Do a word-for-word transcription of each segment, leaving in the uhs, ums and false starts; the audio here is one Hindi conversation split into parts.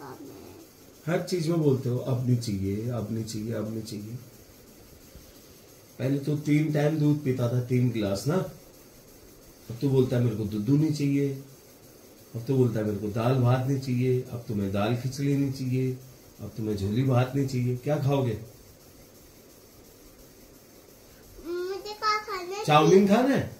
में। हर चीज में बोलते हो अब नहीं चाहिए, अब नहीं चाहिए, अब नहीं चाहिए। पहले तो तीन टाइम दूध पीता था, तीन गिलास ना। अब तो बोलता है मेरे को दूध नहीं चाहिए। अब तो बोलता है मेरे को दाल भात नहीं चाहिए। अब तुम्हें दाल खिचड़ी नहीं चाहिए। अब तुम्हें झोली भात नहीं चाहिए। क्या खाओगे? मुझे क्या खाना है? चाउमीन खाना है?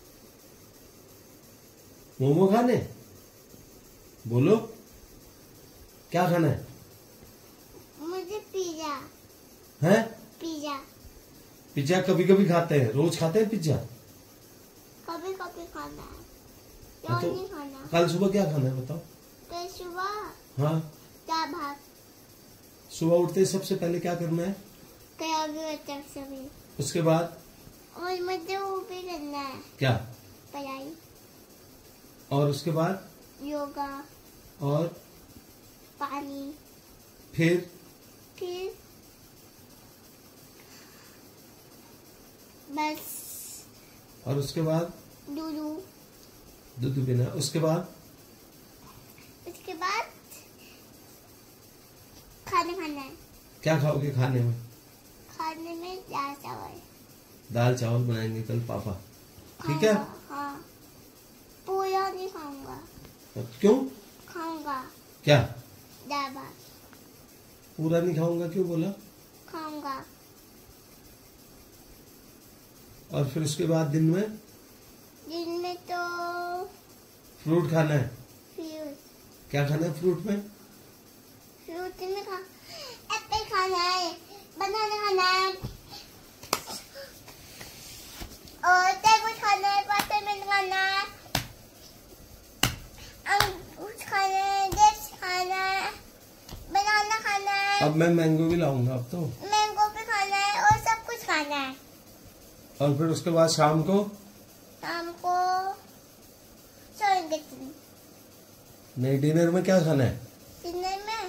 मोमो खाने? बोलो क्या खाना है? मुझे पिज्जा। हैं? पिज्जा। पिज्जा कभी कभी खाते हैं, रोज खाते हैं पिज्जा? कभी कभी खाना है, क्यों तो नहीं खाना? कल सुबह क्या खाना है बताओ? कल सुबह हाँ, दाल भात। सुबह उठते ही सबसे पहले क्या करना है? क्या भी बच्चा सभी। उसके बाद और मुझे वो भी करना है, क्या? पढ़ाई। और उसके बाद योगा और पानी। फिर फिर बस। और उसके बाद दूध। दूध पीना। उसके बाद उसके बाद खाना खाना है। क्या खाओगे खाने में? खाने में दाल चावल। दाल चावल बनाएंगे कल पापा, ठीक है? खाऊंगा, हाँ। पूरा नहीं खाऊंगा। क्यों? खाऊंगा क्या? दाल भात पूरा नहीं खाऊंगा क्यों बोला? खाऊंगा। और फिर उसके बाद दिन में दिन में तो फ्रूट खाना है। फिर क्या खाना है फ्रूट में? फ्रूट में खा एप्पल खाना है, बनाना खाना है, और तरबूज खाना है, वाटरमेलन खाना है, अंगूर खाना है, ग्रेप्स खाना है, बनाना खाना है। अब मैं मैंगो भी लाऊंगा अब तो। मैंगो भी खाना है और सब कुछ खाना है। और फिर उसके बाद शाम को शाम को सोएंगे। नहीं, डिनर में क्या खाना है? डिनर में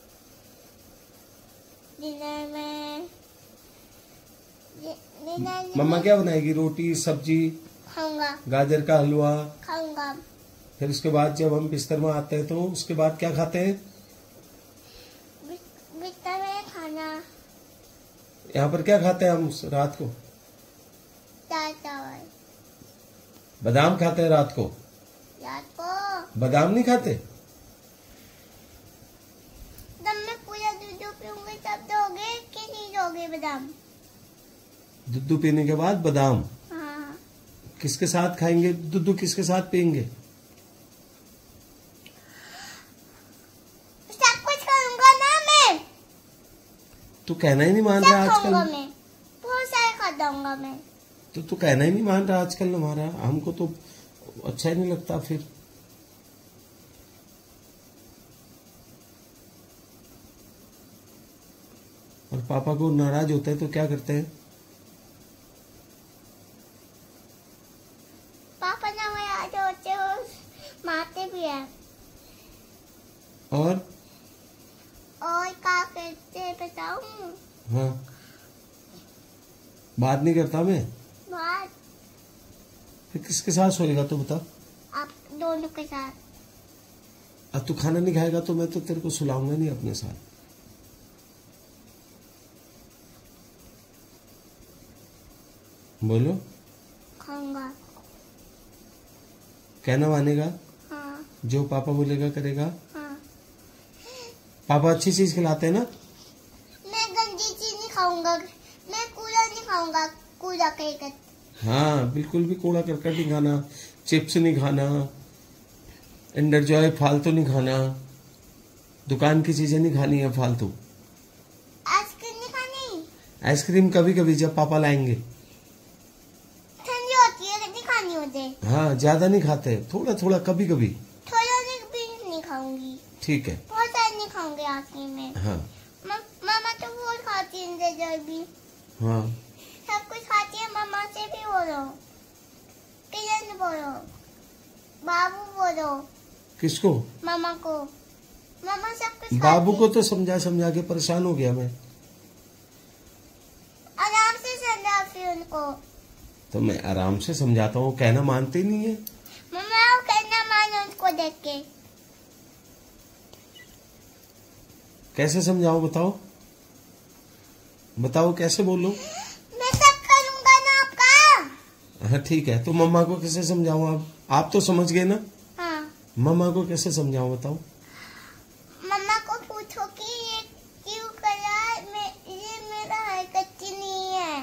डिनर में डिनर में मम्मा क्या बनाएगी? रोटी सब्जी, खाऊंगा गाजर का हलवा। खाऊंगा। फिर उसके बाद जब हम बिस्तर में आते हैं तो उसके बाद क्या खाते हैं? बिस्तर में खाना। यहाँ पर क्या खाते हैं हम रात को? दाल चावल। बादाम खाते हैं रात को? रात को बादाम नहीं खाते? जब मैं पूरा दूध पीऊंगी तब दोगे कि नहीं दोगे बादाम? दूध पीने के बाद बादाम? हाँ। किसके साथ खाएंगे दूध? किसके साथ पियेंगे? सब कुछ खाऊंगा ना मैं। तू कहना ही नहीं मान रहा सब खाऊंगा आजकल। मैं, बहुत सारे खा जाऊंगा मैं। तो तू कहना ही नहीं मान रहा आजकल हमारा। हमको तो अच्छा ही नहीं लगता फिर। और पापा को नाराज होते हैं तो क्या करते हैं? पापा नाराज होते हो, मारते भी है। और और क्या करते हैं बताऊं? हाँ, बात नहीं करता मैं। बात फिर किसके साथ सोएगा तो बता? आप दोनों के साथ। अब तू खाना नहीं खाएगा तो मैं तो तेरे को सुलाऊंगा नहीं अपने साथ। बोलो। खाऊंगा। कहना मानेगा? हाँ। जो पापा बोलेगा करेगा? हाँ। पापा अच्छी चीज खिलाते हैं ना? मैं गंदी चीज नहीं खाऊंगा। मैं कूड़ा नहीं खाऊंगा, कूड़ा करकट। हाँ, बिल्कुल भी कूड़ा करकट नहीं खाना, चिप्स नहीं खाना, एंडर जॉय फालतू नहीं खाना, दुकान की चीजें नहीं खानी है फालतू। आइसक्रीम नहीं खानी। आइसक्रीम कभी कभी जब पापा लाएंगे। ठंडी होती है, नहीं खानी होती। हाँ, ज्यादा नहीं खाते, थोड़ा थोड़ा कभी कभी। थोड़ा नहीं भी नहीं खाऊंगी। ठीक है। बहुत सारे नहीं खाऊंगी आखिर में। हाँ। मामा तो बहुत खाती है एंडर भी। हाँ, सब कुछ खाती है। मामा से भी बोलो, किरण बोलो, बाबू बोलो। किसको? मामा को। मामा सब कुछ बाबू खाती को है। तो समझा समझा के परेशान हो गया मैं। आराम से समझा फिर उनको। तो मैं आराम से समझाता हूँ, कहना मानते नहीं है। मम्मा वो कहना मानो उनको देख के। कैसे समझाऊं बताओ, बताओ कैसे बोलूं? मैं सब करूंगा ना आपका। हाँ ठीक है, तो मम्मा को कैसे समझाऊं? आप आप तो समझ गए ना? हाँ। मम्मा को कैसे समझाऊं बताओ? मम्मा को पूछो कि ये क्यों करा, मैं ये मेरा हरकत नहीं है।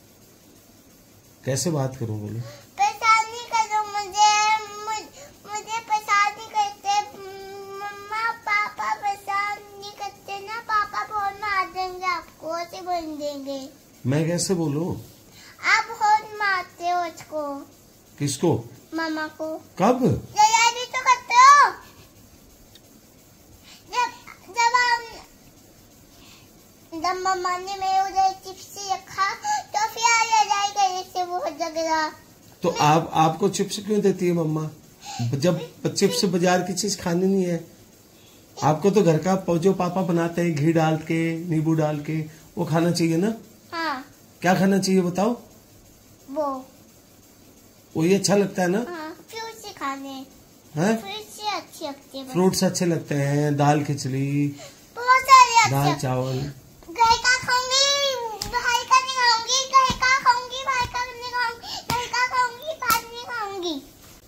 कैसे बात करूं बोलो? परेशान नहीं करो मुझे, मुझ, मुझे परेशान नहीं करते। मम्मा पापा परेशान नहीं करते ना, पापा बहुत मार देंगे आपको, ऐसे बोल देंगे। मैं कैसे बोलूं? आप बहुत मारते हो उसको। किसको? मम्मा को। कब? लड़ाई भी तो करते हो। जब जब हम जब मम्मा ने मेरे उधर चिप्स रखा तो फिर लड़ाई करे से बहुत झगड़ा। तो आप आपको चिप्स क्यों देती है मम्मा? जब चिप्स बाजार की चीज खानी नहीं है, आपको तो घर का जो पापा बनाते हैं घी डाल के नींबू डाल के वो खाना चाहिए ना? हाँ। क्या खाना चाहिए बताओ? वो वही अच्छा लगता है ना? हाँ, फ्रूट से खाने हैं? फ्रूट से अच्छी लगती है। फ्रूट्स अच्छे लगते हैं, दाल खिचड़ी, बहुत सारे दाल अच्छे। चावल। घर का खाऊंगी, बाहर का नहीं खाऊंगी। घर का खाऊंगी, बाहर का नहीं खाऊंगी। घर का खाऊंगी, बाहर नहीं खाऊंगी।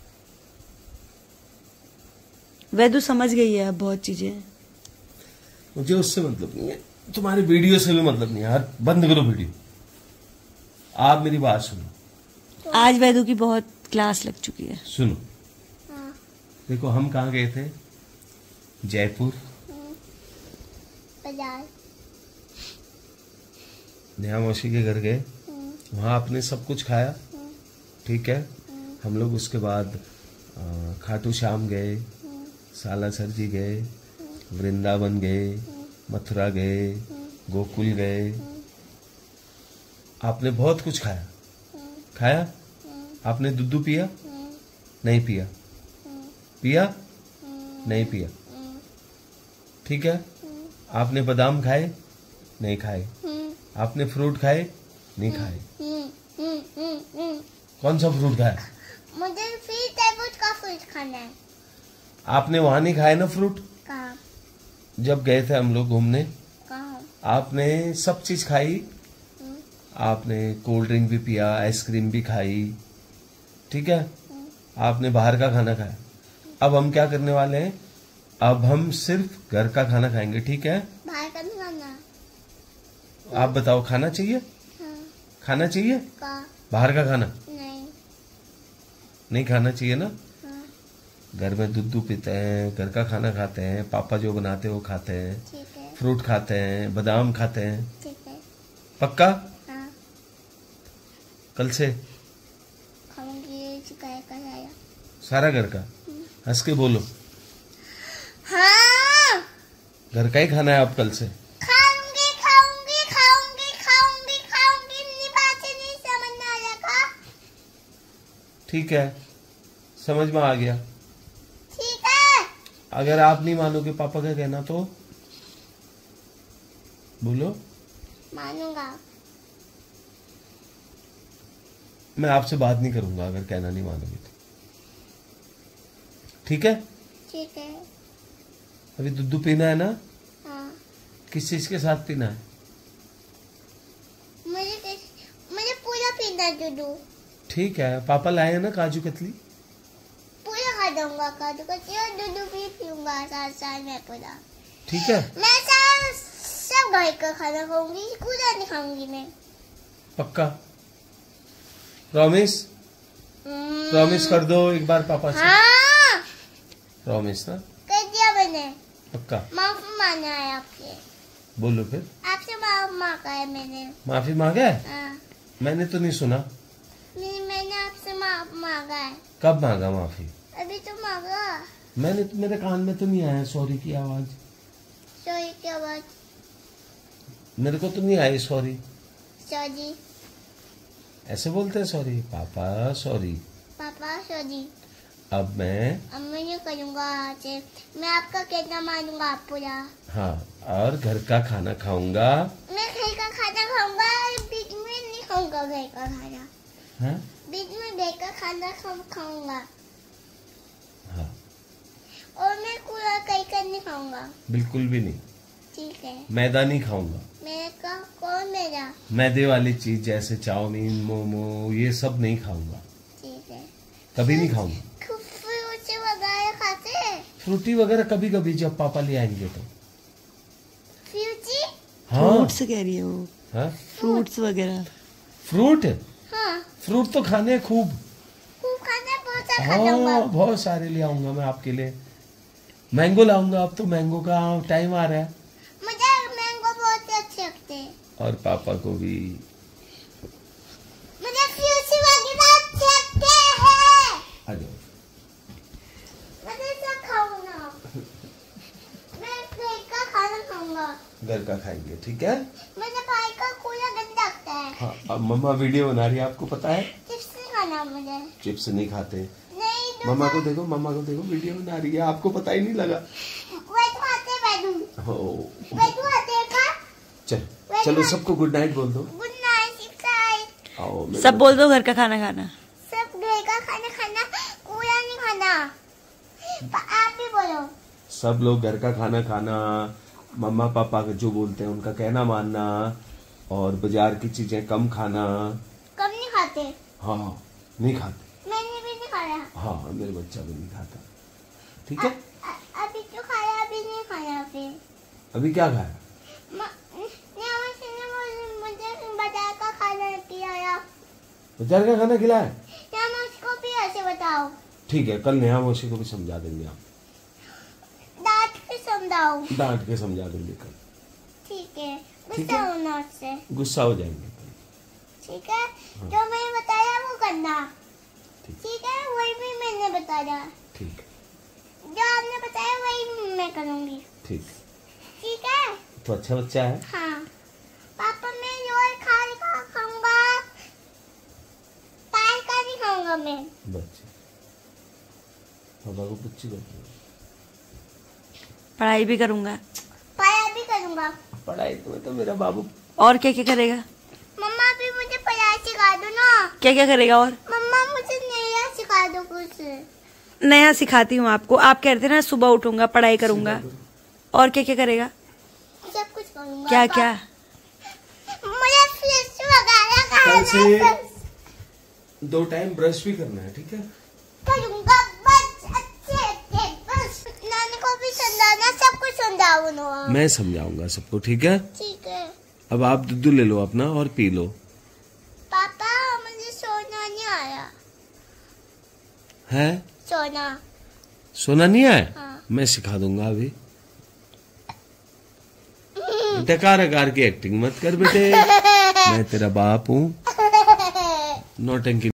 वैदू समझ गई है अब बहुत चीजें। मुझे उससे मतलब नहीं है, तुम्हारी वीडियो से भी मतलब नहीं है यार, बंद करो वीडियो। आप मेरी बात सुनो, आज वैदू की बहुत क्लास लग चुकी है। सुनो। हाँ। देखो हम कहाँ गए थे? जयपुर। बाजार। नेहा मौसी के घर गए, हम्म, वहाँ आपने सब कुछ खाया, हम्म, ठीक है। हम्म, हम लोग उसके बाद अ, खाटू श्याम गए, हम्म, सालासर जी गए, वृंदावन गए, मथुरा गए, गोकुल गए। आपने बहुत कुछ खाया, हम्म, खाया। हम्म, आपने दूध पिया? हम्म, नहीं पिया। हम्म, पिया? हम्म, नहीं पिया, हम्म, ठीक है। हम्म, आपने बादाम खाए? नहीं खाए। हम्म, आपने फ्रूट खाए? नहीं खाए। हम्म, हम्म, हम्म, हम्म। कौन सा फ्रूट खाया? मुझे फिर तरबूज का फ्रूट खाना है। आपने वहां नहीं खाए ना फ्रूट? कहाँ? जब गए थे हम लोग घूमने, कहाँ? आपने सब चीज खाई। हम्म, आपने कोल्ड ड्रिंक भी पिया, आइसक्रीम भी खाई, ठीक है। हम्म, आपने बाहर का खाना खाया। अब हम क्या करने वाले हैं? अब हम सिर्फ घर का खाना खाएंगे, ठीक है। बाहर का नहीं खाना। आप बताओ, खाना चाहिए? हाँ। खाना चाहिए का? बाहर का खाना? नहीं। नहीं खाना चाहिए ना। हाँ, घर में दूध दूध पीते हैं, घर का खाना खाते हैं, पापा जो बनाते हैं वो खाते हैं, ठीक है, फ्रूट खाते हैं, बादाम खाते हैं, ठीक है। पक्का? हाँ, कल से खाऊंगी, चिकाया का लाया। सारा घर का। हंस के बोलो, हाँ, घर का ही खाना है आप कल से। खाऊंगी, खाऊंगी, खाऊंगी, खाऊंगी, खाऊंगी। इतनी बातें नहीं समझ में आया का? ठीक है, समझ में आ गया। ठीक है। अगर आप नहीं मानोगे पापा का कहना तो बोलो, मानूंगा। मैं आपसे बात नहीं करूंगा अगर कहना नहीं मानोगे तो, ठीक है। ठीक है। अभी दूध पीना है ना? हाँ, किस चीज के साथ पीना है? मुझे किस- मुझे पूरा पीना है दूध। ठीक है, पापा लाए हैं ना काजू कतली? पूरा खा दूंगा काजू कतली और दूध भी पीऊंगा साथ साथ में पूरा। ठीक है, मैं सारा सब घर का खाना खाऊंगी, पूरा नहीं खाऊंगी मैं। पक्का? प्रॉमिस? प्रॉमिस कर दो एक बार पापा से। हाँ, प्रॉमिस ना? कर दिया मैंने। पक्का? माफी मांगा है आपसे। बोलो फिर। आपसे माफी मांगा है मैंने। माफी मांगा है? हाँ, मैंने तो नहीं सुना। मैं- मैंने आपसे माफी मांगा है। कब मांगा माफी? अभी तो मांगा। मैंने तो, मेरे कान में तो नहीं आया सॉरी की आवाज। सॉरी क्या बात? मेरे को तो नहीं आई सॉरी। सॉरी ऐसे बोलते हैं सॉरी? पापा सॉरी। पापा, सॉरी। अब मैं, अब मैं नहीं करूंगा आज से। मैं आपका कहना मानूंगा आप पूरा। हाँ, और घर का खाना खाऊंगा। मैं घर का खाना खाऊंगा, बीच में नहीं खाऊंगा घर का खाना। हाँ बीच में घर का खाना खा- खाऊंगा हाँ, और मैं पूरा कहीं का नहीं खाऊंगा। बिल्कुल भी नहीं। ठीक है। मैदा नहीं खाऊंगा। मेरे का कौन मेरा? मैदे वाली चीज जैसे चाउमीन, मोमो, ये सब नहीं खाऊंगा। ठीक है। कभी नहीं खाऊंगा। फ्रूट वगैरह खाते हैं? फ्रूटी वगैरह कभी कभी जब पापा ले आएंगे तो। फ्रूटी? हाँ। फ्रूट्स कह रही है वो। हाँ? फ्रूट्स वगैरह। फ्रूट? हाँ। फ्रूट तो खाने हैं खूब। खूब खाना, बहुत सारा खाता हूँ। हाँ, बहुत सारे ले आऊंगा मैं आपके लिए। मैंगो लाऊंगा, अब तो मैंगो का टाइम आ रहा है। मुझे मैंगो बहुत अच्छे लगते हैं। और पापा को भी। मुझे फ्रूटी वगैरह अच्छे लगते हैं। आ जाओ। मुझे सब खाऊंगा। मैं घर का खाना खाऊंगा। घर का खाएंगे, ठीक है। मुझे भाई का कूला गंदा लगता है। हाँ, अब मम्मा वीडियो बना रही है, आपको पता है। चिप्स नहीं खाना मुझे। चिप्स नहीं खाते। नहीं तो मम्मा को देखो, मम्मा को देखो, वीडियो बना रही है, आपको पता ही नहीं लगा। वही तो आते बैठू। हो वही तो आते का। चलो चलो, सबको गुड नाइट बोल दो। Good night, six night. आओ मेरे सब बोल दो घर का खाना खाना। सब घर का खाना खाना, कूड़ा नहीं खाना। प- आप भी बोलो। सब लोग घर का खाना खाना, मम्मा पापा जो बोलते हैं उनका कहना मानना, और बाजार की चीजें कम खाना। कम नहीं खाते। हाँ, नहीं खाते। मैंने भी नहीं खाया। हाँ, मेरे बच्चा भी नहीं खाता। ठीक है। अ- अभी तो खाया, अभी नहीं खाया फिर। अभी क्या खाया? म- न्यामा से ने मुझे मुझे बाजार का खाना खिलाया। बाजार का खाना खिलाया? न्यामा को भी ऐसे बताओ। ठीक है, कल नेहा मौसी को भी समझा देंगे आप। डांट के समझाओ। डांट के समझा देंगे कल। ठीक है। ठीक गुस्सा है। होना उससे। गुस्सा हो जाएंगे कल। ठीक है। जो मैंने बताया वो करना। ठीक। ठीक है, वही भी मैंने बताया। ठीक जो आपने बताया वही मैं करूंगी। ठीक। ठीक है। तो अच्छा बच्चा है। हाँ। पापा मैं रोल खाने का खाऊंगा, पाई का नहीं खाऊंगा मैं। बच्चे पापा को पुच्ची करती है। पढ़ाई भी करूंगा। पाया भी करूंगा। पढ़ाई तो तो मेरा बाबू। और क्या क्या करेगा? मम्मा भी मुझे पढ़ाई सिखा दो ना। क्या क्या करेगा और? मम्मा मुझे नया सिखा दो कुछ। नया सिखाती हूँ आपको। आप कहते थे ना सुबह उठूंगा पढ़ाई करूंगा, और क्या क्या करेगा? सब कुछ करूंगा। क्या क्या? मुझे फ्रूट्स वगैरह कल खाना से दो टाइम ब्रश भी करना है, ठीक है। करूंगा, बस अच्छे अच्छे बस। नानी को भी समझाना, सब कुछ समझाऊंगा। मैं समझाऊंगा सबको, ठीक है। ठीक है। अब आप दूध ले लो अपना और पी लो। पापा मुझे सोना नहीं आया। है? सोना। सोना नहीं आया? हाँ। मैं सिखा दूंगा अभी। डकार अकार की एक्टिंग मत कर बेटे, मैं तेरा बाप हूँ। नौटंकी